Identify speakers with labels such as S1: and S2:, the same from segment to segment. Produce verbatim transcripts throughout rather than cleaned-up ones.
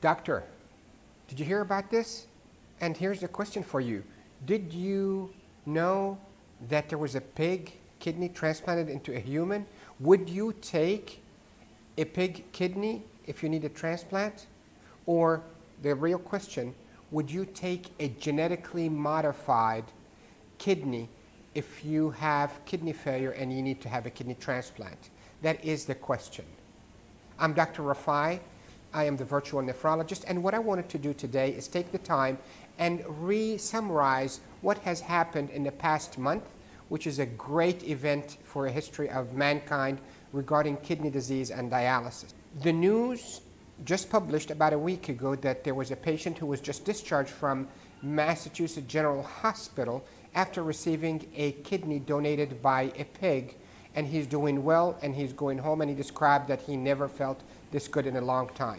S1: Doctor, did you hear about this? And here's the question for you. Did you know that there was a pig kidney transplanted into a human? Would you take a pig kidney if you need a transplant? Or the real question, would you take a genetically modified kidney if you have kidney failure and you need to have a kidney transplant? That is the question. I'm Doctor Rafai. I am the virtual nephrologist, and what I wanted to do today is take the time and re-summarize what has happened in the past month, which is a great event for a history of mankind regarding kidney disease and dialysis. The news just published about a week ago that there was a patient who was just discharged from Massachusetts General Hospital after receiving a kidney donated by a pig, and he's doing well and he's going home, and he described that he never felt this good in a long time.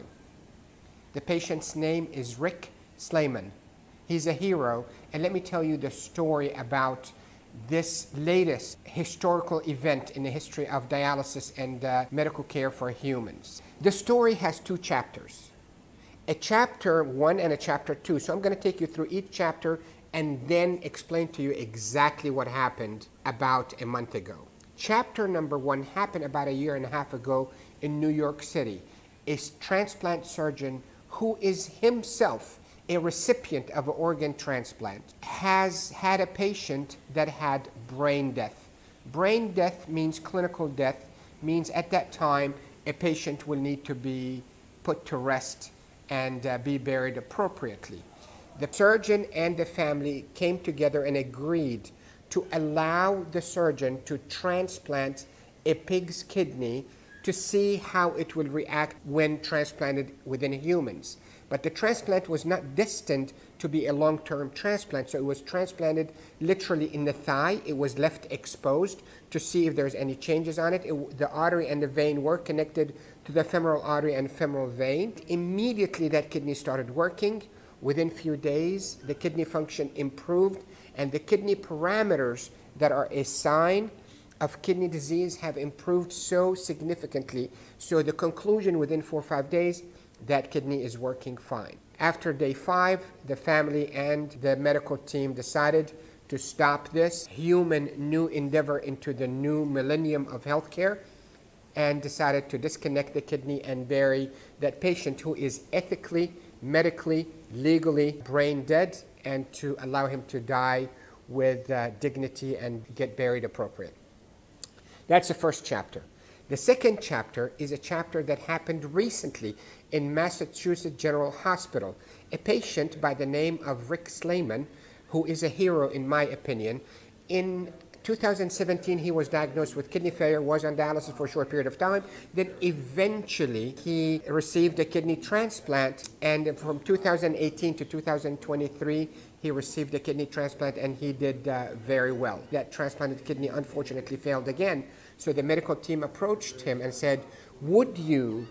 S1: The patient's name is Rick Slayman. He's a hero, and let me tell you the story about this latest historical event in the history of dialysis and uh, medical care for humans. The story has two chapters, a chapter one and a chapter two. So I'm going to take you through each chapter and then explain to you exactly what happened about a month ago. Chapter number one happened about a year and a half ago in New York City. A transplant surgeon who is himself a recipient of an organ transplant has had a patient that had brain death. Brain death means clinical death, means at that time a patient will need to be put to rest and uh, be buried appropriately. The surgeon and the family came together and agreed to allow the surgeon to transplant a pig's kidney to see how it will react when transplanted within humans. But the transplant was not destined to be a long-term transplant, so it was transplanted literally in the thigh. It was left exposed to see if there's any changes on it. It the artery and the vein were connected to the femoral artery and femoral vein. Immediately that kidney started working. Within a few days, the kidney function improved, and the kidney parameters that are a sign of kidney disease have improved so significantly. So the conclusion within four or five days, that kidney is working fine. After day five, the family and the medical team decided to stop this human new endeavor into the new millennium of healthcare and decided to disconnect the kidney and bury that patient who is ethically, medically, legally brain dead, and to allow him to die with uh, dignity and get buried appropriately. That's the first chapter. The second chapter is a chapter that happened recently in Massachusetts General Hospital. A patient by the name of Rick Slayman, who is a hero in my opinion. In two thousand seventeen, he was diagnosed with kidney failure, was on dialysis for a short period of time. Then eventually he received a kidney transplant, and from two thousand eighteen to two thousand twenty-three, he received a kidney transplant, and he did uh, very well. That transplanted kidney unfortunately failed again. So the medical team approached him and said, would you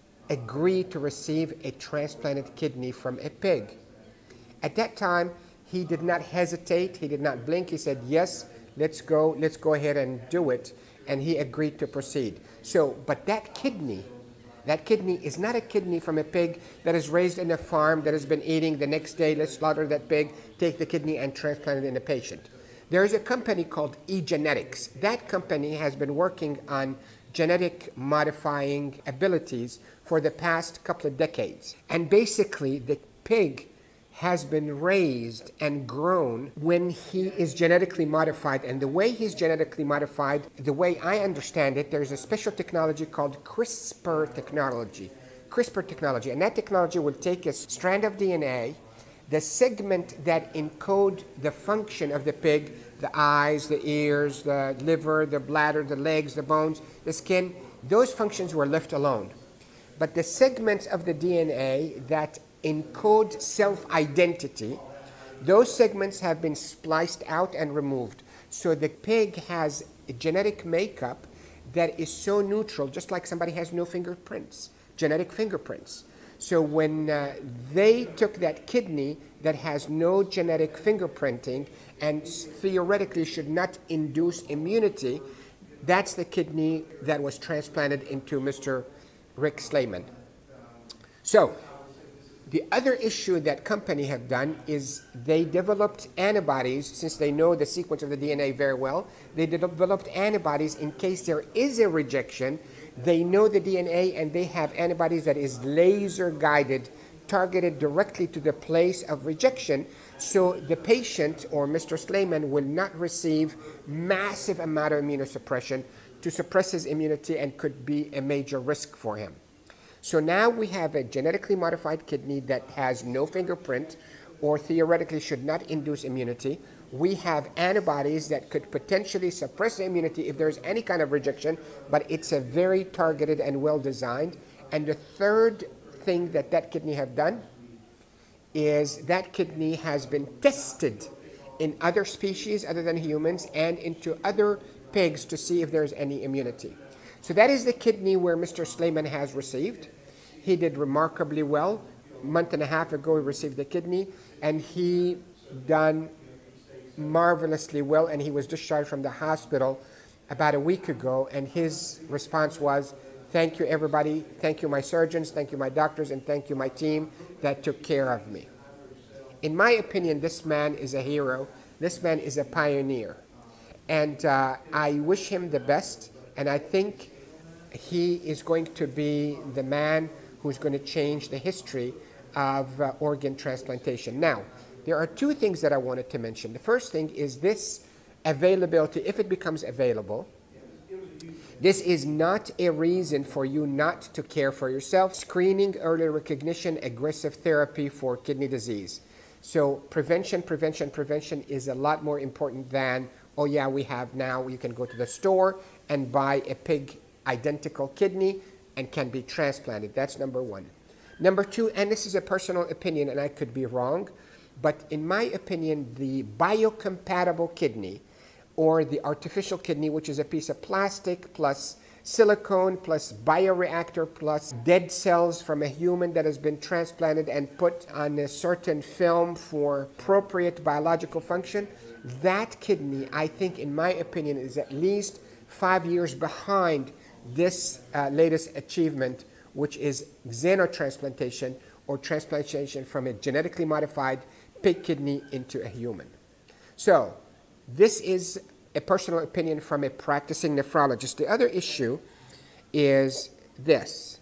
S1: agree to receive a transplanted kidney from a pig? At that time, he did not hesitate. He did not blink. He said, yes, let's go. Let's go ahead and do it. And he agreed to proceed. So, but that kidney, that kidney is not a kidney from a pig that is raised in a farm that has been eating. The next day, let's slaughter that pig, take the kidney and transplant it in a patient. There is a company called eGenetics. That company has been working on genetic modifying abilities for the past couple of decades. And basically, the pig has been raised and grown when he is genetically modified. And the way he's genetically modified, the way I understand it, there's a special technology called CRISPR technology. CRISPR technology. And that technology will take a strand of D N A, the segment that encode the function of the pig, the eyes, the ears, the liver, the bladder, the legs, the bones, the skin, those functions were left alone. But the segments of the D N A that encode self-identity, those segments have been spliced out and removed. So the pig has a genetic makeup that is so neutral, just like somebody has no fingerprints, genetic fingerprints. So when uh, they took that kidney that has no genetic fingerprinting and theoretically should not induce immunity, that's the kidney that was transplanted into Mister Rick Slayman. So The other issue that company have done is they developed antibodies, since they know the sequence of the D N A very well, they developed antibodies in case there is a rejection. They know the D N A and they have antibodies that is laser guided, targeted directly to the place of rejection, so the patient or Mister Slayman will not receive massive amount of immunosuppression to suppress his immunity and could be a major risk for him. So now we have a genetically modified kidney that has no fingerprint or theoretically should not induce immunity. We have antibodies that could potentially suppress the immunity if there's any kind of rejection, but it's a very targeted and well designed. And the third thing that that kidney have done is that kidney has been tested in other species other than humans and into other pigs to see if there's any immunity. So that is the kidney where Mister Slayman has received. He did remarkably well. A month and a half ago, he received the kidney, and he done marvelously well, and he was discharged from the hospital about a week ago, and his response was, thank you, everybody. Thank you, my surgeons. Thank you, my doctors, and thank you, my team that took care of me. In my opinion, this man is a hero. This man is a pioneer. And uh, I wish him the best, and I think he is going to be the man who's going to change the history of uh, organ transplantation. Now, there are two things that I wanted to mention. The first thing is this availability, if it becomes available. This is not a reason for you not to care for yourself. Screening, early recognition, aggressive therapy for kidney disease. So prevention, prevention, prevention is a lot more important than, oh yeah, we have now, you can go to the store and buy a pig identical kidney and can be transplanted. That's number one. Number two, and this is a personal opinion and I could be wrong, but in my opinion, the biocompatible kidney or the artificial kidney, which is a piece of plastic plus silicone plus bioreactor plus dead cells from a human that has been transplanted and put on a certain film for appropriate biological function, that kidney, I think, in my opinion, is at least five years behind this uh, latest achievement, which is xenotransplantation or transplantation from a genetically modified pig kidney into a human. So this is a personal opinion from a practicing nephrologist. The other issue is this.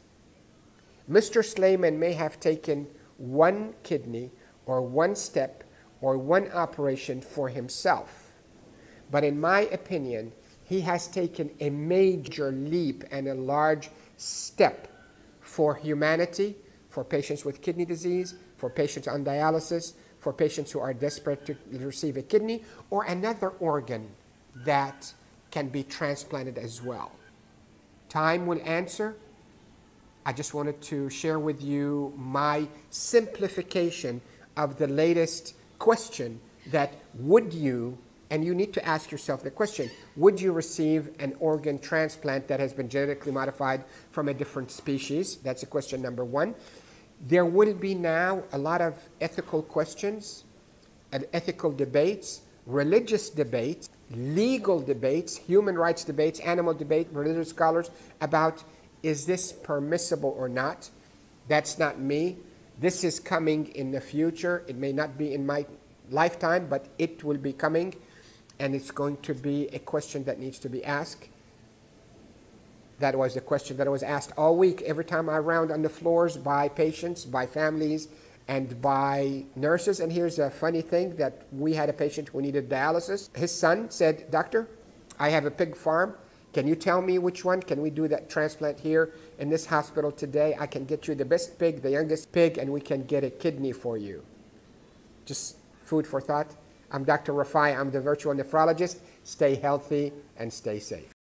S1: Mister Slayman may have taken one kidney or one step or one operation for himself, but in my opinion, he has taken a major leap and a large step for humanity, for patients with kidney disease, for patients on dialysis, for patients who are desperate to receive a kidney or another organ that can be transplanted as well. Time will answer. I just wanted to share with you my simplification of the latest question that would you, and you need to ask yourself the question, would you receive an organ transplant that has been genetically modified from a different species? That's a question number one. There will be now a lot of ethical questions and ethical debates, religious debates, legal debates, human rights debates, animal debate, religious scholars about is this permissible or not? That's not me. This is coming in the future. It may not be in my lifetime, but it will be coming. And it's going to be a question that needs to be asked. That was the question that was asked all week, every time I round on the floors by patients, by families, and by nurses. And here's a funny thing, that we had a patient who needed dialysis. His son said, doctor, I have a pig farm. Can you tell me which one? Can we do that transplant here in this hospital today? I can get you the best pig, the youngest pig, and we can get a kidney for you. Just food for thought. I'm Doctor Rafai. I'm the virtual nephrologist. Stay healthy and stay safe.